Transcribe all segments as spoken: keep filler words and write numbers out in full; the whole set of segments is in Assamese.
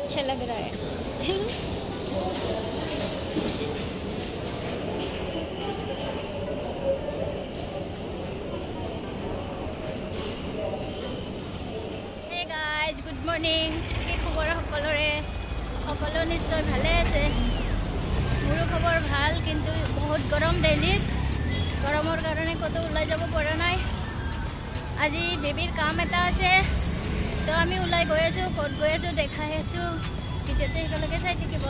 अच्छा लग रहा है। Hey guys, good morning. কি খবৰ সকলোৰে? সকলো নিশ্চয় ভালে আছে। মোৰো খবৰ ভাল, কিন্তু বহুত গৰম দিল্লীত। গৰমৰ কাৰণে কতো ওলাই যাব পৰা নাই। আজি বেবিৰ কাম এটা আছে, তো আমি ওলাই গৈ আছোঁ। ক'ত গৈ আছোঁ দেখাই আছোঁ, ভিডিঅ'তে একেলগে চাই থাকিব।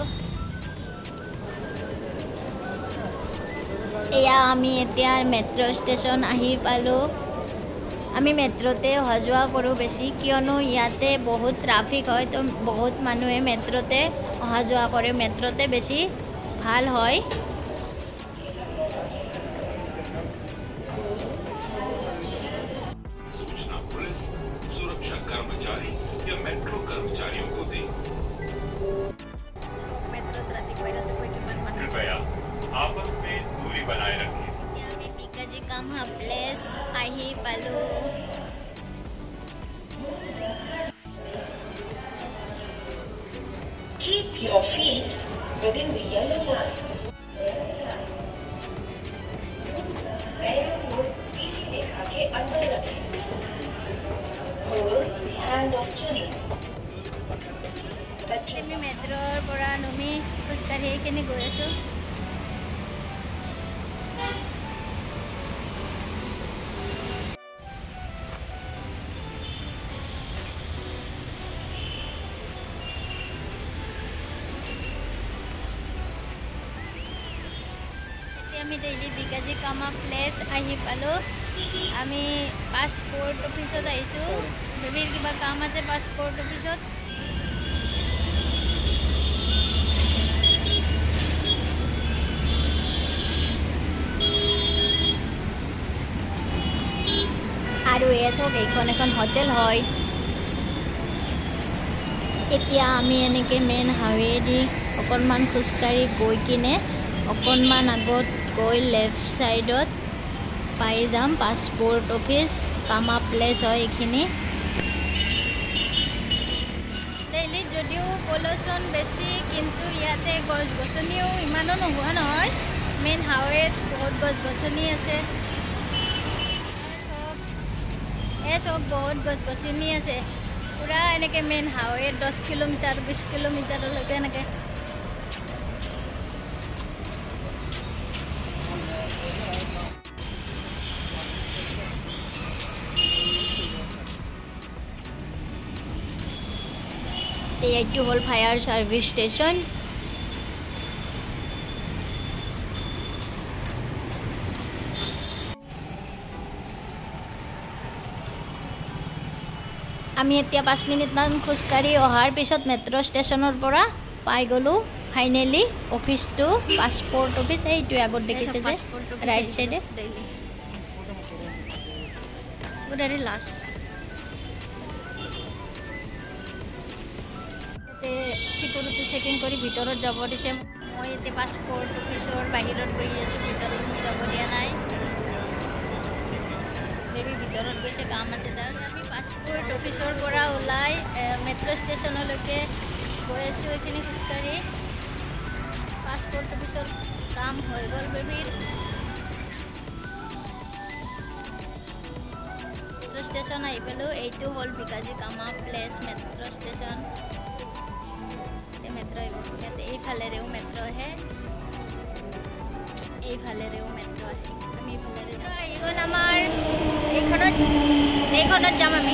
এয়া আমি এতিয়া মেট্ৰ' ষ্টেচন আহি পালোঁ। আমি মেট্ৰ'তে অহা যোৱা কৰোঁ বেছি, কিয়নো ইয়াতে বহুত ট্ৰাফিক হয়, তো বহুত মানুহে মেট্ৰ'তে অহা যোৱা কৰে। মেট্ৰ'তে বেছি ভাল হয়। सूचना पुलिस, सुरक्षा कर्मचारी या मेट्रो कर्मचारियों को दें। कृपया आपस में दूरी बनाए रखें। আমি বিকাজি কামহা প্লেস আহি পালোঁ। Keep your feet within the yellow line. पैरों को पीली रेखा के अंदर रखें। Hold the hand of Jenny. আমি মেট্ৰ'ৰ পৰা নামি খোজকাঢ়ি এইখিনি গৈ আছোঁ। আমি ডেইলি বিকাজি কামা প্লেচ আহি পালোঁ। আমি পাছপোৰ্ট অফিচত আহিছোঁ। বেবিৰ কিবা কাম আছে পাছপোৰ্ট অফিচত। আৰু এয়া চাওক, এইখন এখন হোটেল হয়। এতিয়া আমি এনেকৈ মেইন হাইৱেদি অকণমান খোজকাঢ়ি গৈ কিনে অকণমান আগত গৈ লেফ্ট ছাইডত পাই যাম পাছপোৰ্ট অফিচ। কামা প্লেচ হয় এইখিনি। দিল্লীত যদিও পলিউশ্যন বেছি, কিন্তু ইয়াতে গছ গছনিও ইমানো নোহোৱা নহয়। মেইন হাইৱেত বহুত গছ গছনি আছে। এই চব বহুত গছ গছনি আছে। পূৰা এনেকৈ মেইন হাইৱেত দহ কিলোমিটাৰ বিছ কিলোমিটাৰলৈকে এনেকৈ। এইটো হ'ল ফায়াৰ ছাৰ্ভিচ ষ্টেচন। আমি এতিয়া পাঁচ মিনিটমান খোজকাঢ়ি অহাৰ পিছত মেট্ৰ' ষ্টেচনৰ পৰা পাই গ'লোঁ ফাইনেলি অফিচটো। পাছপোৰ্ট অফিচ এইটোৱে আগত দেখিছে যে ৰাইট চাইডে। লাষ্ট চিকিউৰিটি চেকিং কৰি ভিতৰত যাব দিছে। মই এতিয়া পাছপোৰ্ট অফিচৰ বাহিৰত গৈ আছোঁ, ভিতৰত মোক যাব দিয়া নাই। বেবি ভিতৰত গৈছে, কাম আছে তাৰ। আমি পাছপোৰ্ট অফিচৰ পৰা ওলাই মেট্ৰ' ষ্টেচনলৈকে গৈ আছোঁ এইখিনি খোজকাঢ়ি। পাছপোৰ্ট অফিচৰ কাম হৈ গ'ল বেবিৰ। মেট্ৰ' ষ্টেচন আহি পালোঁ। এইটো হ'ল বিকাজি কামা প্লেচ মেট্ৰ' ষ্টেচন। মেট্ৰ' ইয়াতে এইফালেৰেও মেট্ৰ' আহে, এইফালেৰেও মেট্ৰ' আহে। আমি এইফালেৰে যাম। আহি গ'ল আমাৰ এইখনত, এইখনত যাম আমি।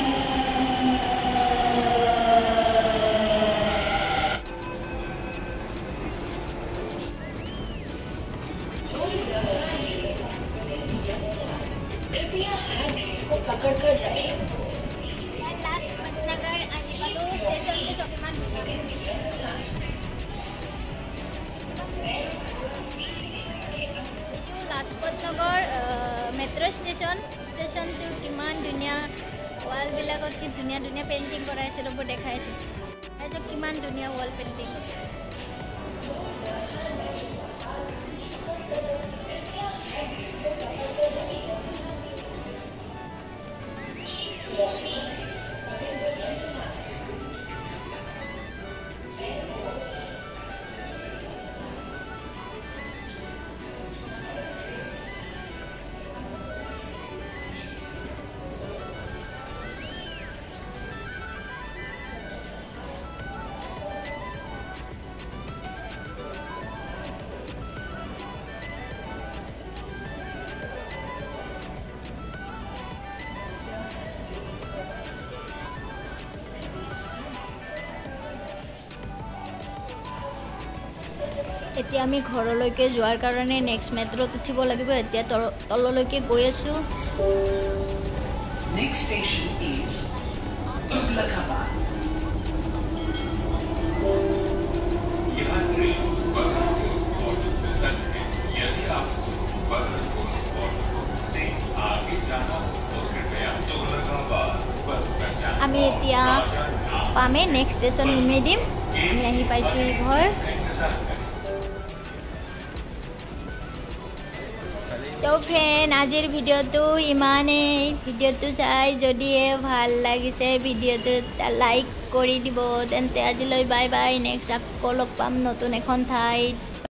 कृपया हैंड को पकड़ कर रखें। लाजपत नगर आহি পালোঁ। ষ্টেচনটো চব ইমান লাজপত নগৰ মেট্ৰ' ষ্টেচন। ষ্টেচনটো কিমান ধুনীয়া, ৱালবিলাকত কি ধুনীয়া ধুনীয়া পেইণ্টিং কৰা আছে। ৰ'ব দেখাইছোঁ। তাৰপিছত কিমান ধুনীয়া ৱাল পেইণ্টিং। এতিয়া আমি ঘৰলৈকে যোৱাৰ কাৰণে নেক্সট মেট্ৰত উঠিব লাগিব এতিয়া তললৈকে গৈ আছো Next station is Tughlakabad. यहाँ ट्रेन बगलपुर और पसंद है यदि आपको बगलपुर और से आगे जाना हो तो कृपया तुगलकाबाद पर जाना আমি এতিয়া পামে নেক্সট ষ্টেচন উমে দিম আমি আহি পাইছো এই ঘৰ তো ফ্ৰেণ্ড আজিৰ ভিডিঅ'টো ইমানেই ভিডিঅ'টো চাই যদিহে ভাল লাগিছে ভিডিঅ'টো লাইক কৰি দিব তেন্তে আজিলৈ বাই বাই নেক্সট আকৌ লগ পাম নতুন এখন ঠাইত